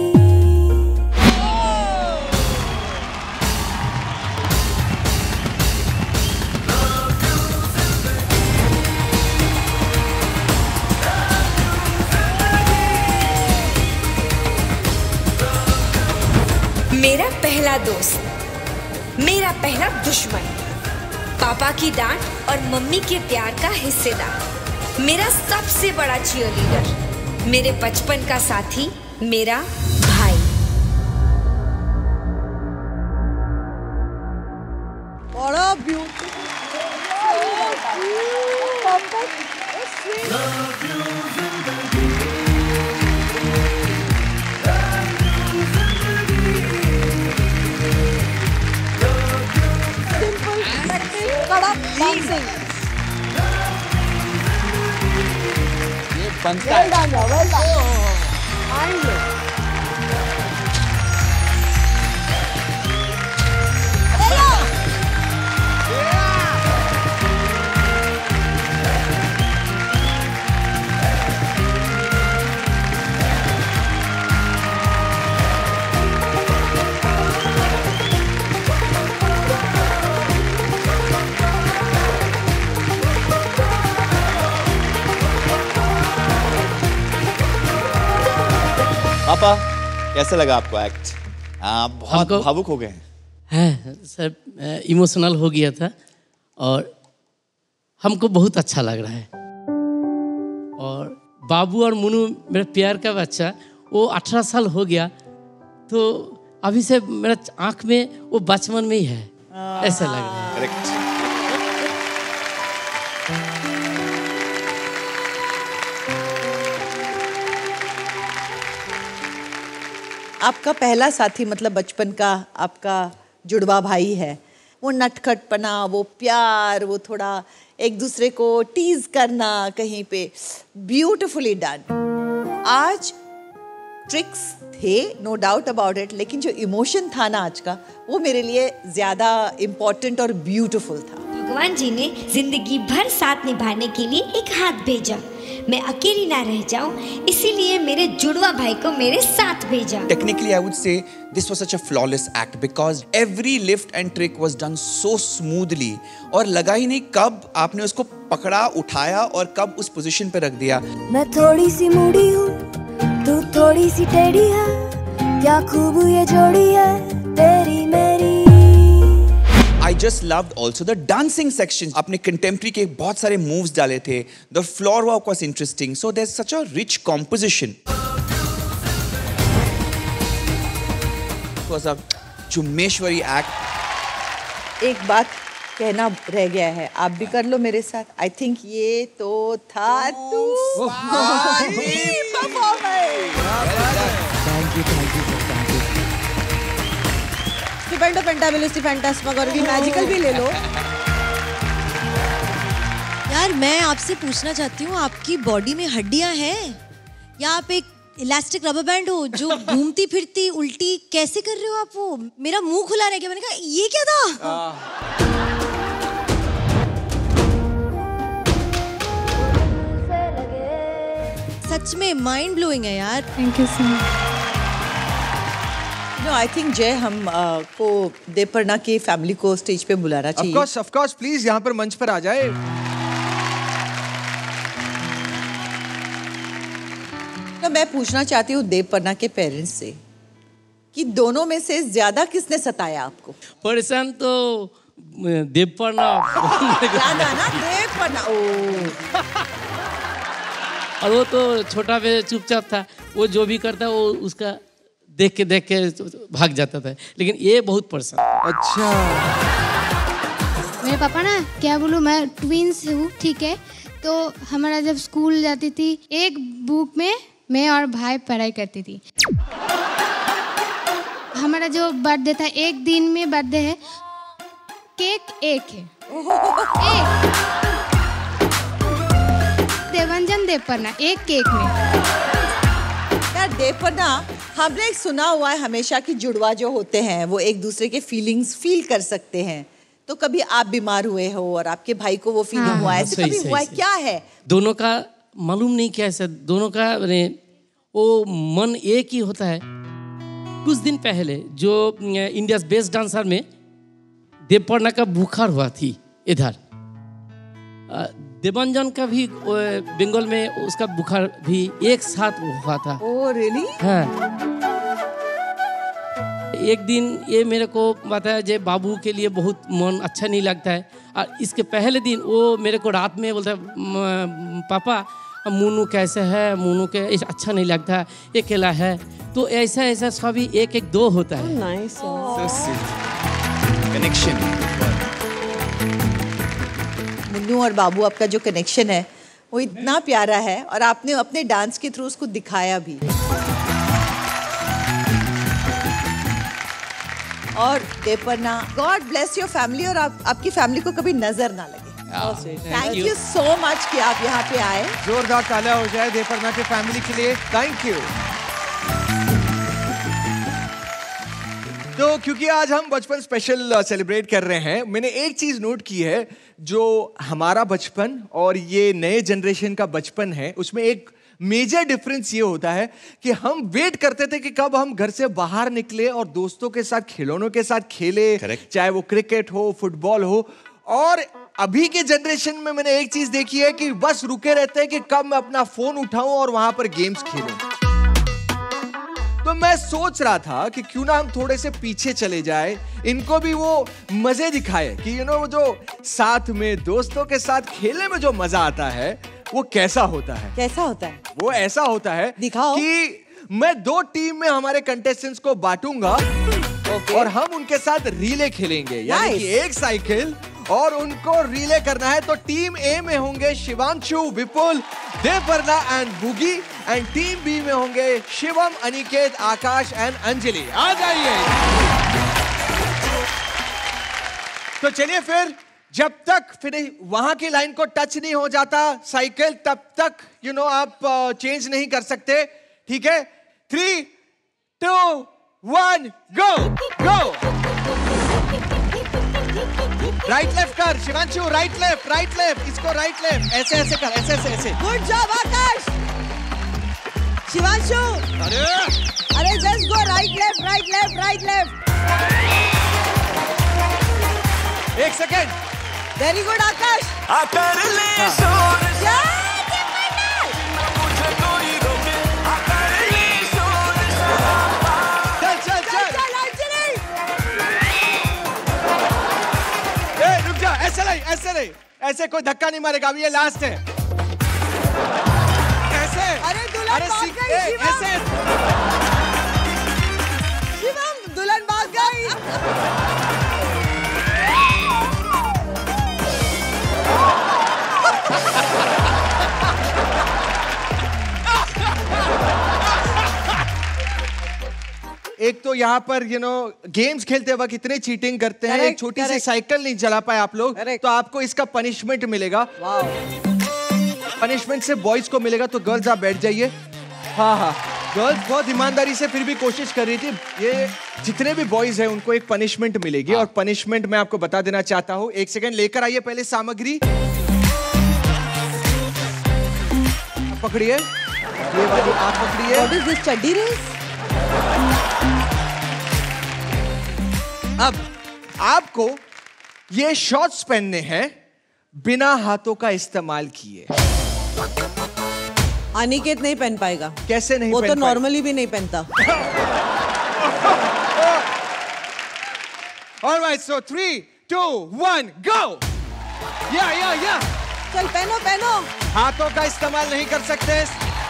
मेरा पहला दोस्त, मेरा पहला दुश्मन, पापा की डांट और मम्मी के प्यार का हिस्सेदार, मेरा सबसे बड़ा चीयरलीडर, मेरे बचपन का साथी, मेरा भाई। बड़ा ब्यूटीफुल। ये बनता है। well done, well done. पापा, कैसा लगा आपको एक्ट? आप बहुत भावुक हो गए हैं सर, इमोशनल हो गया था और हमको बहुत अच्छा लग रहा है। और बाबू और मुन्नू, मेरा प्यार का बच्चा, वो अठारह साल हो गया, तो अभी से मेरा आँख में वो बचपन में ही है, ऐसा लग रहा है। करेक्ट। आपका पहला साथी मतलब बचपन का आपका जुड़वा भाई है, वो नटखटपना, वो प्यार, वो थोड़ा एक दूसरे को टीज करना कहीं पे, ब्यूटिफुली डन। आज ट्रिक्स थे, नो डाउट अबाउट इट, लेकिन जो इमोशन था ना आज का, वो मेरे लिए ज़्यादा इम्पोर्टेंट और ब्यूटिफुल था। भगवान जी ने जिंदगी भर साथ निभाने के लिए एक हाथ भेजा। मैं अकेली ना रह जाऊं, इसीलिए मेरे जुड़वा भाई को मेरे साथ भेजा। Technically, I would say this was such a flawless act because every lift and trick was done so smoothly. और लगा ही नहीं कब आपने उसको पकड़ा, उठाया और कब उस पोजीशन पे रख दिया। मैं थोड़ी सी मूडी हूँ, तू थोड़ी सी टेढ़ी है, क्या खूब ये जोड़ी है तेरी मेरी। I just loved also the dancing section. आपने contemporary के बहुत सारे moves डाले थे. The floor walk was interesting. So there's such a rich composition. It was a Chumeshwari act. एक बात कहना रह गया है, आप भी कर लो मेरे साथ. आई थिंक ये तो था तूफानी performance. Thank you thank you thank you. Stupendo pentabilis fantasmagorius magical भी ले लो. यार मैं आपसे पूछना चाहती हूँ, आपकी बॉडी में हड्डियाँ हैं या आप एक इलास्टिक रबर बैंड हो जो घूमती फिरती उल्टी कैसे कर रहे हो आप? वो मेरा मुंह खुला रह गया. मैंने कहा ये क्या था? सच में माइंड ब्लोइंग है यार. Thank you so much. No I think जय हम uh, को देवपर्णा की फैमिली को स्टेज पे बुलाना चाहिए. Of course of course please यहाँ पर मंच पर आ जाए. तो मैं पूछना चाहती हूँ देवपर्णा के पेरेंट्स से कि दोनों में से ज्यादा किसने सताया आपको? परेशान तो देवपर्णा. ज्यादा ना देवपर्णा. ओ और वो तो छोटा पे चुपचाप था. वो जो भी करता वो उसका देख के देख के भाग जाता था. लेकिन ये बहुत परेशान. अच्छा. मेरे पापा ना क्या बोलूँ, मैं ट्विंस हूँ ठीक है. तो हमारा जब स्कूल जाती थी एक बुक में मैं और भाई पढ़ाई करती थी. हमारा जो बर्थडे था एक दिन में बर्थडे है. केक एक है. एक देवंजन देवपर्णा एक केक में. यार देवपर्णा हमने एक सुना हुआ है हमेशा कि जुड़वा जो होते हैं वो एक दूसरे के फीलिंग्स फील कर सकते हैं. तो कभी आप बीमार हुए हो और आपके भाई को वो फीलिंग हाँ, हुआ है, ऐसे कभी सही, हुआ है? क्या है दोनों का मालूम नहीं क्या है. दोनों का वो मन एक ही होता है. कुछ दिन पहले जो इंडिया बेस्ट डांसर में देवपर्णा का बुखार हुआ थी इधर. देवंजन का भी बंगाल में उसका बुखार भी एक साथ हुआ था. Oh really? हाँ. एक दिन ये मेरे को बताया जे बाबू के लिए बहुत मन अच्छा नहीं लगता है. और इसके पहले दिन वो मेरे को रात में बोलता है पापा मुनू कैसे है, मुनू के अच्छा नहीं लगता, ये अकेला है. तो ऐसा ऐसा सभी एक एक दो होता है. Nice connection. मुन्नू और बाबू आपका जो कनेक्शन है वो इतना प्यारा है और आपने अपने डांस के थ्रू उसको दिखाया भी. और Devparna God bless your family और आप, आपकी फैमिली को कभी नजर ना लगे. थैंक यू सो मच कि आप यहाँ पे आए. जोरदार तालियां हो जाए देवपर्णा के फैमिली के लिए. Thank you. तो क्योंकि आज हम बचपन स्पेशल सेलिब्रेट कर रहे हैं, मैंने एक चीज नोट की है. जो हमारा बचपन और ये नए जनरेशन का बचपन है उसमें एक मेजर डिफरेंस ये होता है कि हम वेट करते थे कि कब हम घर से बाहर निकले और दोस्तों के साथ खिलौनों के साथ खेले. Correct. चाहे वो क्रिकेट हो फुटबॉल हो. और अभी के जनरेशन में मैंने एक चीज देखी है कि बस रुके रहते हैं कि कब मैं अपना फोन उठाऊं और वहां पर गेम्स खेलूं. तो मैं सोच रहा था कि क्यों ना हम थोड़े से पीछे चले जाए, इनको भी वो मजे दिखाए कि यू नो जो साथ में दोस्तों के साथ खेलने में जो मजा आता है वो कैसा होता है. कैसा होता है वो ऐसा होता है दिखाओ कि मैं दो टीम में हमारे कंटेस्टेंट्स को बांटूंगा. okay. और हम उनके साथ रीले खेलेंगे. यानी कि एक साइकिल और उनको रीले करना है. तो टीम ए में होंगे Shivanshu, Vipul, Devparna and Bugi. And team B में होंगे शिवम, अनिकेत, आकाश एंड अंजलि. आ जाइए. तो चलिए फिर जब तक फिर वहां की लाइन को टच नहीं हो जाता साइकिल तब तक यू नो आप चेंज नहीं कर सकते. ठीक है? Three two one go go. Right left कर Shivanshu. Right left right left इसको राइट लेफ्ट ऐसे ऐसे कर ऐसे ऐसे ऐसे. गुड जॉब आकाश. शिवांशु अरे अरे just go right left right left right left. एक सेकेंड. Very good Akash. चल चल चल. ऐसे कोई धक्का नहीं मारेगा, अभी ये लास्ट है। ऐसे अरे दुल्हन अरे भाग सीख- गई, ए, शिवम। ऐसे शिवम दुल्हन भाग गई। एक तो यहाँ पर यू नो गेम्स खेलते वक्त इतने चीटिंग करते हैं, Correct, एक छोटी सी correct. साइकिल नहीं चला पाए आप लोग, तो आपको इसका पनिशमेंट मिलेगा। पनिशमेंट से बॉयज को मिलेगा, तो गर्ल्स आप बैठ जाइए। हाँ हाँ, गर्ल्स बहुत ईमानदारी से फिर भी कोशिश कर रही थी। ये जितने भी बॉयज हैं उनको एक पनिशमेंट मिलेगी, और पनिशमेंट मैं आपको बता देना चाहता हूँ। एक सेकेंड लेकर आइए पहले सामग्री। पकड़िए, ये वाली आप पकड़िए। What is this, चड्डी रेस? अब आपको ये शॉर्ट्स पहनने हैं बिना हाथों का इस्तेमाल किए। अनिकेत नहीं पहन पाएगा। कैसे नहीं वो पहन तो पाएगा? नॉर्मली भी नहीं पहनता। All right, so three, two, one, go. Yeah, yeah, yeah. चल पहनो पहनो। हाथों का इस्तेमाल नहीं कर सकते।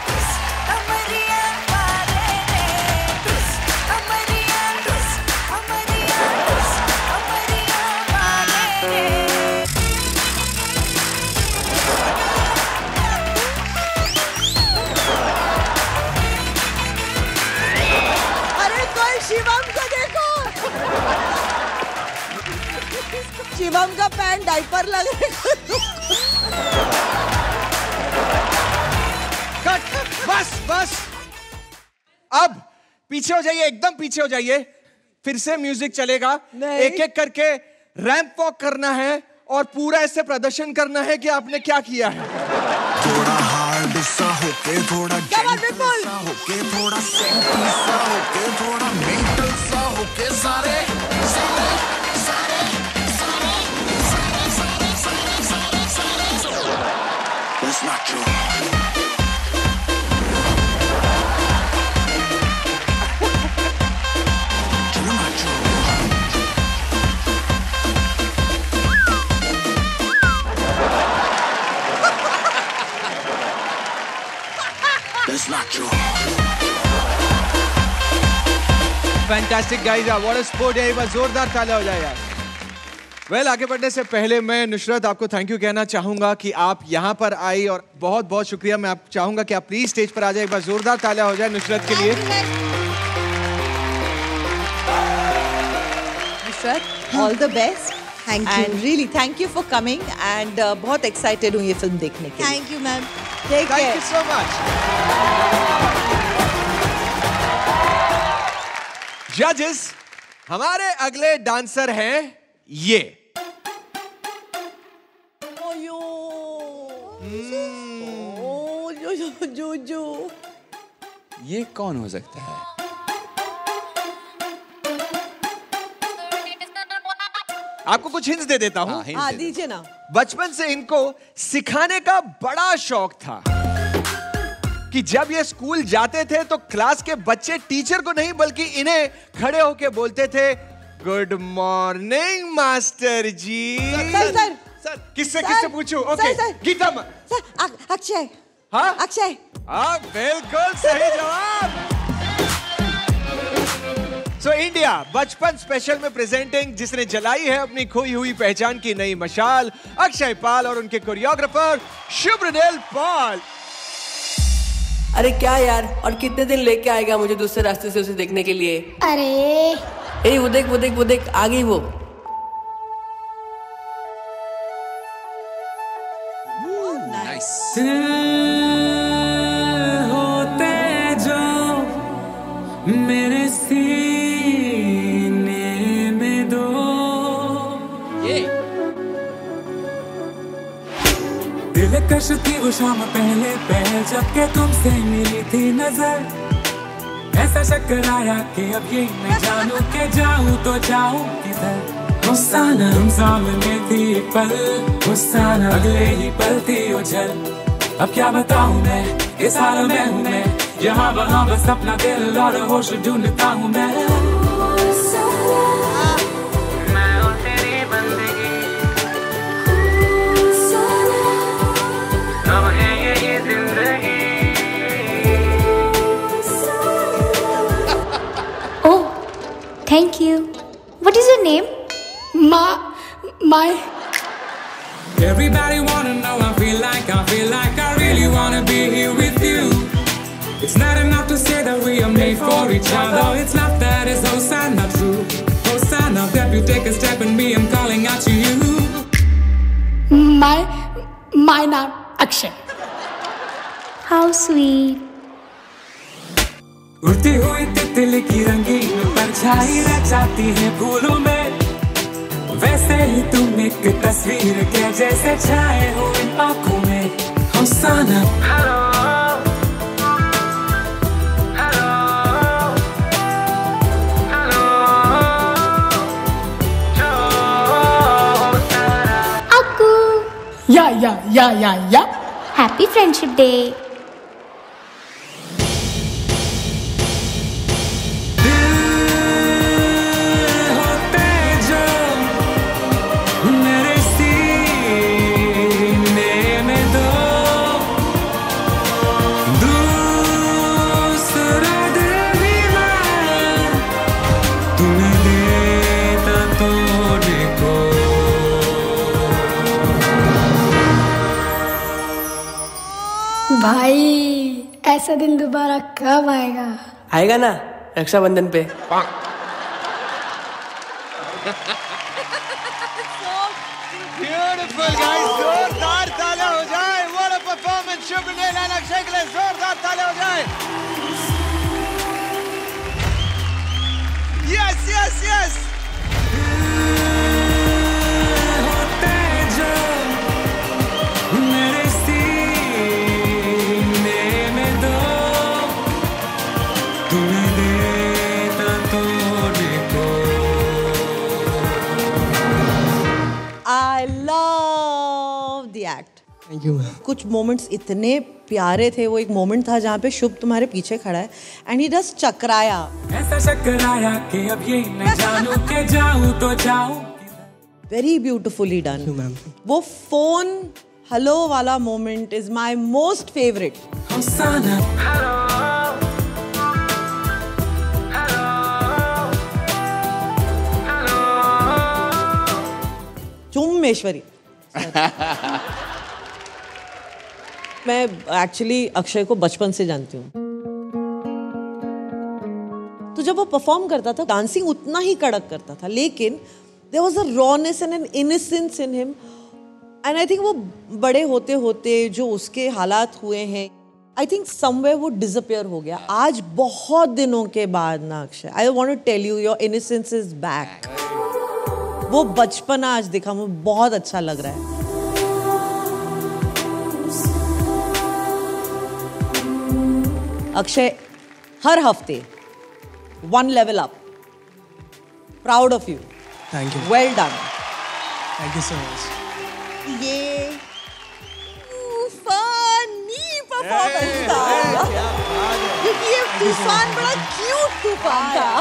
अरे कोई शिवम को देखो। शिवम का पैंट डाइपर लग रहा कट, बस बस। अब पीछे हो जाइए, एकदम पीछे हो जाइए। फिर से म्यूजिक चलेगा। एक एक करके रैंप वॉक करना है और पूरा ऐसे प्रदर्शन करना है कि आपने क्या किया है। थोड़ा हार्ड सा होके, थोड़ा जेंटल सा होके, थोड़ा सेंटी सा होके, थोड़ा मेंटल सा होके, सारे सारे सारे सारे सारे सारे सारे सारे सारे। That's not true. That's not true. Fantastic guys, what a sport है। एक बार जोरदार तालियां हो जाए यार। वेल well, आगे बढ़ने से पहले मैं नुशरत आपको थैंक यू कहना चाहूंगा कि आप यहाँ पर आई, और बहुत बहुत शुक्रिया। मैं आप चाहूंगा कि आप प्लीज स्टेज पर आ जाए। एक बार जोरदार तालियां हो जाए नुशरत के लिए। Nushrat, all the best. Thank you. And really thank you for coming, and uh, बहुत excited हूँ ये फिल्म देखने के लिए। Thank you, ma'am. Take Thank care. you so much. Judges, हमारे अगले डांसर हैं ये। ओ जो जो जो जो ये कौन हो सकता है? आपको कुछ हिंट्स दे देता हूँ। हाँ दीजिए ना। बचपन से इनको सिखाने का बड़ा शौक था कि जब ये स्कूल जाते थे तो क्लास के बच्चे टीचर को नहीं बल्कि इन्हें खड़े होके बोलते थे, good morning master ji. Sir sir sir किससे किससे पूछूं? ओके गीता मा... अक्षय। हाँ अक्षय। हाँ बिल्कुल सही जवाब। सो इंडिया बचपन स्पेशल में प्रेजेंटिंग जिसने जलाई है अपनी खोई हुई पहचान की नई मशाल, अक्षय पाल और उनके कोरियोग्राफर शुभ्रनेल पाल। अरे क्या यार, और कितने दिन लेके आएगा मुझे दूसरे रास्ते से उसे देखने के लिए? अरे ए वो देख वो देख वो देख आ गई वो। नाइस। होते जो मेरे सीने में दो, दिलकश थी वो शाम पहले पहल जब के तुमसे मिली थी नजर। ऐसा चक्कर आया कि अब ये मैं जानूं के जाऊं तो जाऊं किधर। हुस्साना तुम सामने थी एक पल, हुस्साना अगले ही पल थी उछल। अब क्या बताऊं मैं, ये सारा मैं हूं मैं, यहाँ वहाँ बस अपना दिल और होश ढूंढता हूँ मैं। मैं और तेरी बंदगी Thank you. What is your name? Ma, my. Everybody wanna know, I feel like, I feel like I really wanna be here with you. It's not enough to say that we are made for each other. It's not that, it's Hosanna true. Hosanna, that you take a step in me, I'm calling out to you. My, my name Akshay. How sweet. उड़ती हुई तितली की रंगीन परछाई रचाती है फूलों में, वैसे ही तुम एक तस्वीर के जैसे छाए हो इन आँखों में. Hosanna. Hello. Hello. Hello. Aku. Yeah, yeah, yeah, yeah, yeah. Happy Friendship Day. भाई ऐसा दिन दोबारा कब आएगा? आएगा ना रक्षाबंधन पे. Beautiful guys, जोरदार तालियां हो जाए. What a performance. Shubhnil and Akshay के लिए जोरदार तालियां हो जाए. Yes, yes, yes. I love the act. Thank you, ma'am. कुछ मोमेंट्स इतने प्यारे थे. वो एक मोमेंट था जहाँ पे शुभ तुम्हारे पीछे खड़ा है एंड ही डज चकराया. ऐसा चकराया कि अब ये न जानूं के जाऊं तो जाऊं. Very beautifully done. वो फोन हेलो वाला moment is my most favourite. Hosanna. Hello. चुम्मेश्वरी. मैं एक्चुअली अक्षय को बचपन से जानती हूँ. तो जब वो परफॉर्म करता था डांसिंग उतना ही कड़क करता था, लेकिन there was a rawness and an innocence in him. And I think वो बड़े होते होते जो उसके हालात हुए हैं, आई थिंक समवेयर वो डिसअपियर हो गया. आज बहुत दिनों के बाद ना Akshay, I want to tell you your innocence is back. वो बचपन आज दिखा, मुझे बहुत अच्छा लग रहा है. अक्षय हर हफ्ते one level up. Proud of you. Thank you. Well done. Thank you so much. ये फनी परफॉर्मेंस था क्योंकि ये तूफान बड़ा क्यूट तूफान था.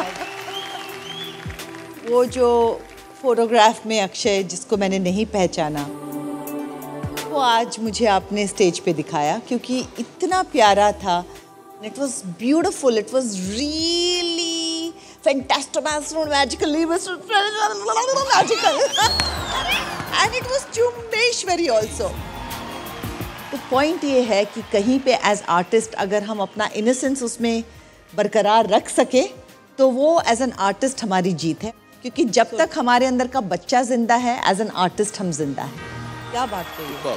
वो जो फोटोग्राफ में अक्षय जिसको मैंने नहीं पहचाना, वो आज मुझे आपने स्टेज पे दिखाया क्योंकि इतना प्यारा था. It was beautiful. It was really fantastic, magically magical and it was चुम्बेश्वरी ऑल्सो. तो पॉइंट ये है कि कहीं पे एज आर्टिस्ट अगर हम अपना इनोसेंस उसमें बरकरार रख सके तो वो एज एन आर्टिस्ट हमारी जीत है. क्योंकि जब तक हमारे अंदर का बच्चा जिंदा है, एज एन आर्टिस्ट हम जिंदा है. क्या बात कही.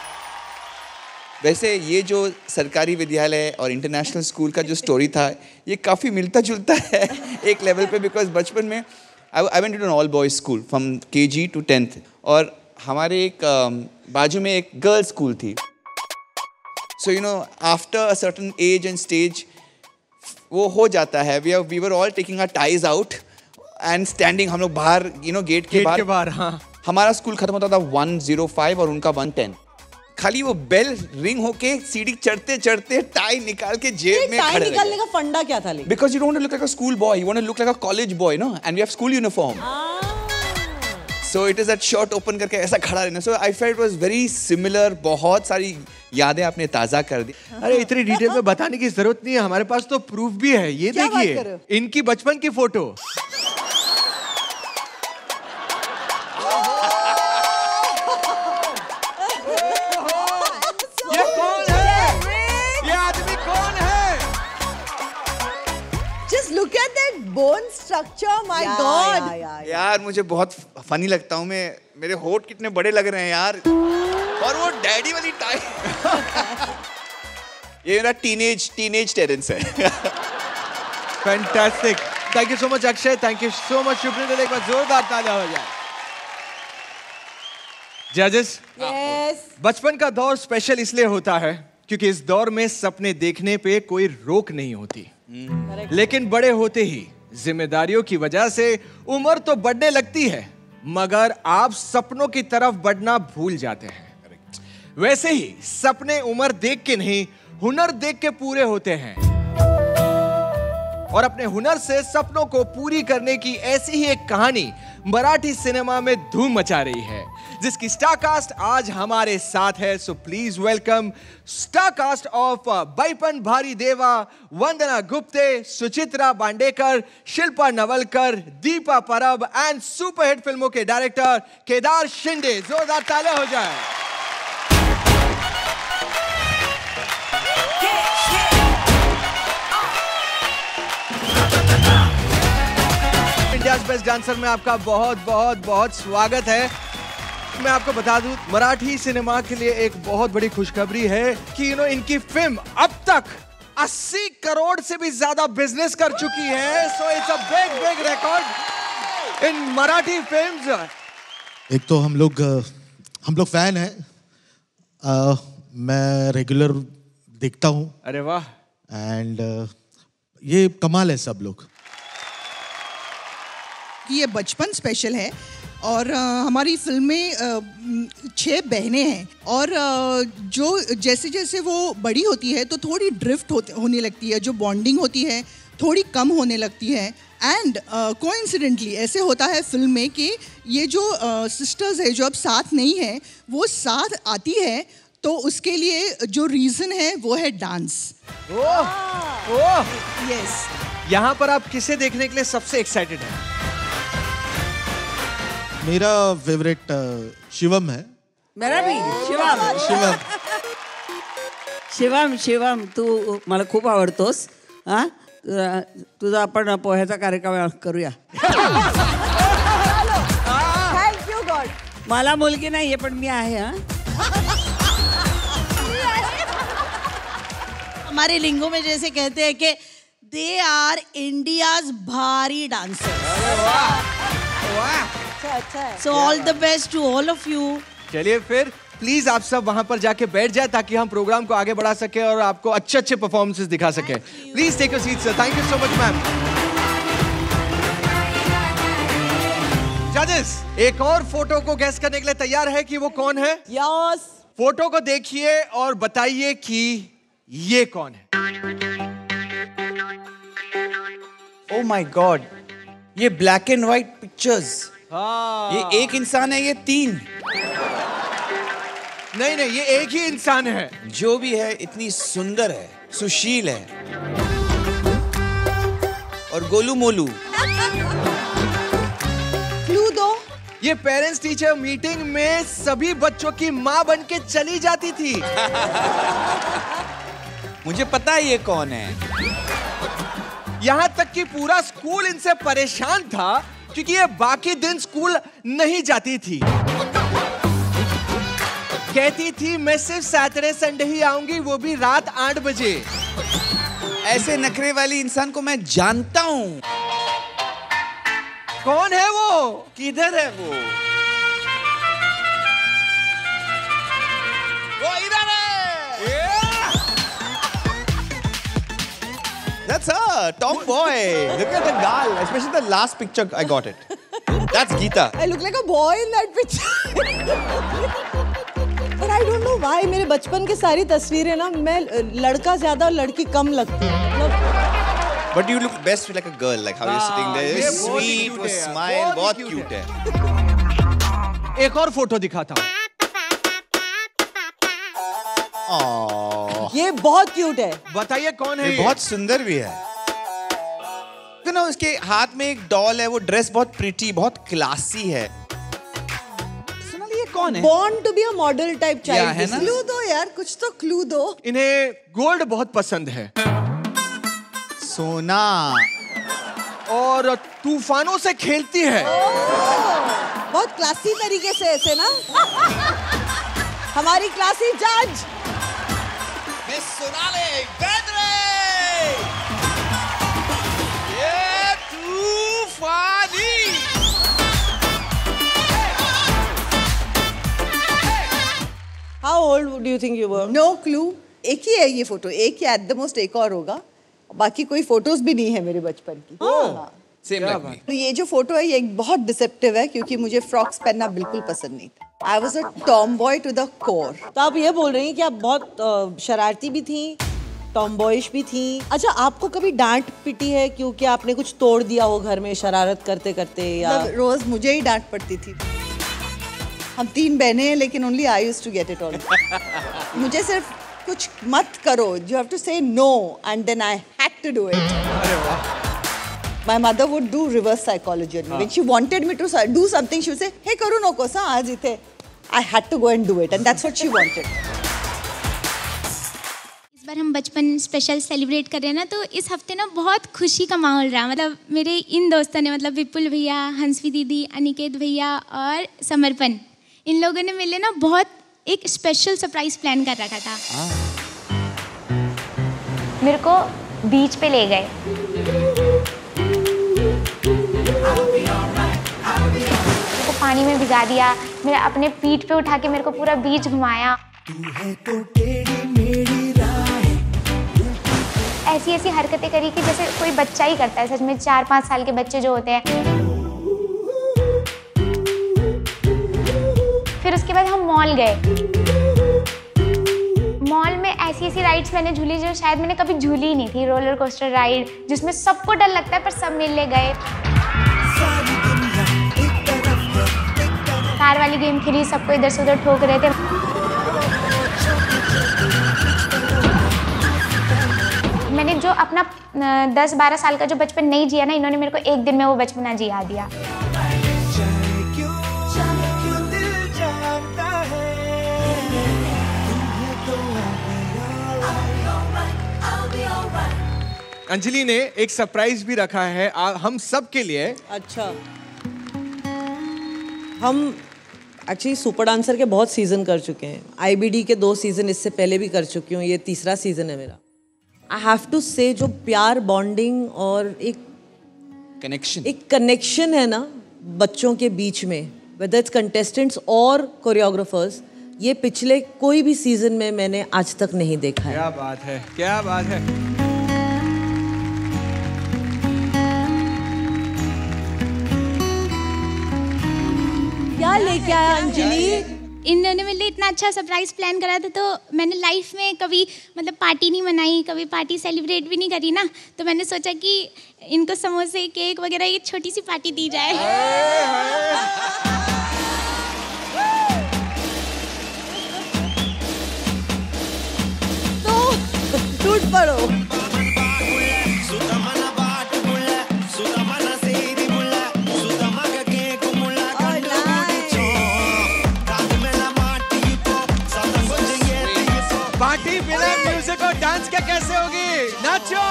वैसे ये जो सरकारी विद्यालय और इंटरनेशनल स्कूल का जो स्टोरी था, ये काफ़ी मिलता जुलता है एक लेवल पे. बिकॉज बचपन में I went to an all boys school from K G to tenth, और हमारे एक um, बाजू में एक गर्ल्स स्कूल थी. So you know after a certain age and stage वो हो जाता है. We we were all taking our ties out and standing. हम लोग बाहर यू नो गेट के बाहर. बाहर हाँ. हमारा स्कूल खत्म होता था वन जीरो फाइव और उनका वन टेन. खाली वो बेल रिंग होके सीढ़ी चढ़ते चढ़ते टाई निकाल के जेब में टाई खड़े निकालने का फंडा क्या था? Because you don't look like a school boy, you want to look like a college boy, no, and we have school uniform. So it is that shirt open करके ऐसा खड़ा रहना. So I felt it was very similar. बहुत सारी यादें आपने ताजा कर दी. अरे इतनी डिटेल में बताने की जरूरत नहीं है, हमारे पास तो प्रूफ भी है. ये देखिए इनकी बचपन की photo. Bone structure, my God. यार मुझे बहुत फनी लगता हूँ मैं, मेरे होठ कितने बड़े लग रहे हैं यार, और वो डैडी वाली टाई। ये मेरा टीनेज टीनेज टेरेंस है। Fantastic, thank you so much Akshay, thank you so much Shubhrinder, एक बार जोरदार तालियां हो जाए। जजेस, यस, बचपन का दौर स्पेशल इसलिए होता है क्योंकि इस दौर में सपने देखने पे कोई रोक नहीं होती, लेकिन बड़े होते ही जिम्मेदारियों की वजह से उम्र तो बढ़ने लगती है, मगर आप सपनों की तरफ बढ़ना भूल जाते हैं। वैसे ही सपने उम्र देख के नहीं, हुनर देख के पूरे होते हैं, और अपने हुनर से सपनों को पूरी करने की ऐसी ही एक कहानी मराठी सिनेमा में धूम मचा रही है, जिसकी स्टार कास्ट आज हमारे साथ है। So please welcome star cast of Baipan Bhari Deva, वंदना गुप्ते, सुचित्रा बांडेकर, शिल्पा नवलकर, दीपा परब एंड सुपरहिट फिल्मों के डायरेक्टर केदार शिंदे। जोरदार तालियां हो जाए। इंडियाज़ बेस्ट डांसर में आपका बहुत बहुत बहुत स्वागत है। मैं आपको बता दूं, मराठी सिनेमा के लिए एक बहुत बड़ी खुशखबरी है कि यू नो इनकी फिल्म अब तक अस्सी करोड़ से भी ज्यादा बिजनेस कर चुकी है। So it's a big big record in Marathi films. एक तो हम लोग हम लोग फैन हैं, uh, मैं रेगुलर देखता हूँ। अरे वाह। एंड uh, ये कमाल है सब लोग। ये बचपन स्पेशल है और आ, हमारी फिल्म में छह बहनें हैं, और आ, जो जैसे जैसे वो बड़ी होती है तो थोड़ी ड्रिफ्ट होने लगती है, जो बॉन्डिंग होती है थोड़ी कम होने लगती है। एंड कोइंसिडेंटली ऐसे होता है फिल्म में कि ये जो सिस्टर्स है जो अब साथ नहीं है, वो साथ आती है, तो उसके लिए जो रीज़न है वो है डांस। ओह ओह यस। यहाँ पर आप किसे देखने के लिए सबसे एक्साइटेड हैं? मेरा फेवरेट शिवम है। मेरा भी शिवम। शिवम शिवम शिवम तू मला खूप आवडतोस। हां, तुझा आपण पोह्याचा कार्यक्रम करूया। Thank you God. मला मुलगी नाहीये पण मी आहे। हां, हमारे लिंगो में जैसे कहते हैं कि दे आर इंडियाज भारी dancers. So all the best to all of you. चलिए फिर प्लीज आप सब वहां पर जाके बैठ जाए ताकि हम प्रोग्राम को आगे बढ़ा सके और आपको अच्छे अच्छे परफॉर्मेंसेस दिखा सके। Please take your seat sir. Thank you so much ma'am. जजेस, एक और फोटो को गेस करने के लिए तैयार है कि वो कौन है? यस। फोटो को देखिए और बताइए कि ये कौन है। ओह माय गॉड, ये ब्लैक एंड व्हाइट पिक्चर्स। हाँ। ये एक इंसान है, ये तीन? नहीं नहीं, ये एक ही इंसान है। जो भी है इतनी सुंदर है, सुशील है, और गोलू मोलू। क्लू दो। ये पेरेंट्स टीचर मीटिंग में सभी बच्चों की माँ बन के चली जाती थी। मुझे पता है ये कौन है। यहाँ तक कि पूरा स्कूल इनसे परेशान था क्योंकि ये बाकी दिन स्कूल नहीं जाती थी। कहती थी मैं सिर्फ सैटरडे संडे ही आऊंगी, वो भी रात आठ बजे। ऐसे नखरे वाली इंसान को मैं जानता हूँ। कौन है वो? किधर है वो? वो इधर है। That's a tomboy. Look at the girl, especially the last picture. I got it. That's Geeta. I look like a boy in that picture. But I don't know why मेरे बचपन की सारी तस्वीरें ना मैं लड़का ज्यादा और लड़की कम लगती है। But you look best like a girl, like how you're sitting there. ये Sweet, वो smile, बहुत cute है। एक और फोटो दिखाता हूँ। ये बहुत क्यूट है। बताइए कौन है? ये बहुत सुंदर भी है। तो ना उसके हाथ में एक डॉल है, वो ड्रेस बहुत प्रिटी, बहुत क्लासी है। सोनाली, ये कौन है? Born to be a model type child. है ना? क्लू दो यार, कुछ तो क्लू दो। इन्हें गोल्ड बहुत पसंद है। सोना। और तूफानों से खेलती है। बहुत क्लासी तरीके से ऐसे ना। हमारी क्लासी जज मिस सोनाली बेंद्रे। ये तूफानी। How old do you think you were? No clue. एक ही है ये फोटो, एक ही एट द मोस्ट एक और होगा, बाकी कोई फोटोज भी नहीं है मेरे बचपन की। हाँ। Same like me. तो ये जो फोटो है ये एक बहुत डिसेप्टिव है क्योंकि मुझे फ्रॉक्स पहनना बिल्कुल पसंद नहीं था। I was a tomboy to the core. तो आप ये बोल रही हैं कि आप बहुत अ, शरारती भी थी, टॉमबॉयिश भी थी। अच्छा, आपको कभी डांट पिटी है क्योंकि आपने कुछ तोड़ दिया हो घर में शरारत करते करते या? मतलब रोज मुझे ही डांट पड़ती थी। हम तीन बहनें हैं लेकिन only I used to get it all. मुझे सिर्फ कुछ मत करो, you have to say no and then I had to do it. My mother would do reverse psychology on me. When she wanted me to do something, she would say, "Hey, करो नको सा आज इथे." I had to go and do it, and that's what she wanted. इस बार हम बचपन स्पेशल सेलिब्रेट कर रहे हैं ना, तो इस हफ्ते ना बहुत खुशी का माहौल रहा। मतलब मेरे इन दोस्तों ने, मतलब विपुल भैया, हंसवी दीदी, अनिकेत भैया और समर्पण, इन लोगों ने मिले ना बहुत एक स्पेशल सरप्राइज प्लान कर रखा था। मेरे को बीच पे ले गए, को पानी में भिगा दिया, मेरे अपने पीठ पे उठा के मेरे को पूरा बीच घुमाया। ऐसी ऐसी हरकतें करी कि जैसे कोई बच्चा ही करता है, सच में चार पाँच साल के बच्चे जो होते हैं। फिर उसके बाद हम मॉल गए। मॉल में ऐसी ऐसी राइड्स मैंने झूली जो शायद मैंने कभी झूली ही नहीं थी। रोलर कोस्टर राइड जिसमें सबको डर लगता है पर सब मिलने गए। कार वाली गेम खेली, सबको इधर से उधर ठोक रहे थे। मैंने जो अपना दस बारह साल का जो बचपन नहीं जिया ना, इन्होंने मेरे को एक दिन में वो बचपना जिया दिया। अंजलि ने एक सरप्राइज भी रखा है आ, हम सब के लिए। अच्छा, हम एक्चुअली सुपर डांसर के बहुत सीजन कर चुके हैं। आईबीडी के दो सीजन इससे पहले भी कर चुकी हूँ, ये तीसरा सीजन है मेरा। आई हैव टू से जो प्यार, बॉन्डिंग और एक कनेक्शन एक कनेक्शन है ना बच्चों के बीच में, वेदर इट्स कंटेस्टेंट्स और कोरियोग्राफर्स, ये पिछले कोई भी सीजन में मैंने आज तक नहीं देखा है। क्या बात है, क्या बात है। क्या लेके आया अंजलि? इन्होंने मेरे लिए इतना अच्छा सरप्राइज प्लान करा था, तो मैंने लाइफ में कभी मतलब पार्टी नहीं मनाई, कभी पार्टी सेलिब्रेट भी नहीं करी ना, तो मैंने सोचा कि इनको समोसे, केक वगैरह ये छोटी सी पार्टी दी जाए। तो टूट पड़ो। पार्टी बिना म्यूजिक और डांस के कैसे होगी? नाचो!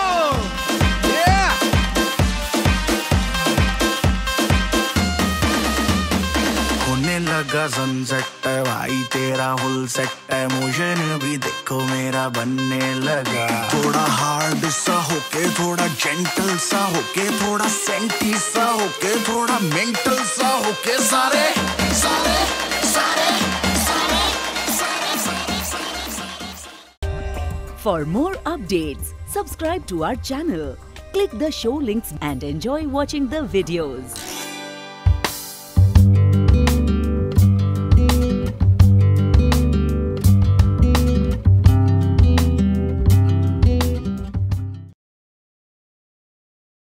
होने लगा सनसेट भाई, तेरा फुल सेट है, मोशन भी देखो मेरा बनने लगा। थोड़ा हार्ड सा होके, थोड़ा जेंटल सा होके, थोड़ा सेंटी सा होके, थोड़ा मेंटल सा होके, सारे सारे सारे For more updates, subscribe to our channel, click the show links and enjoy watching the videos.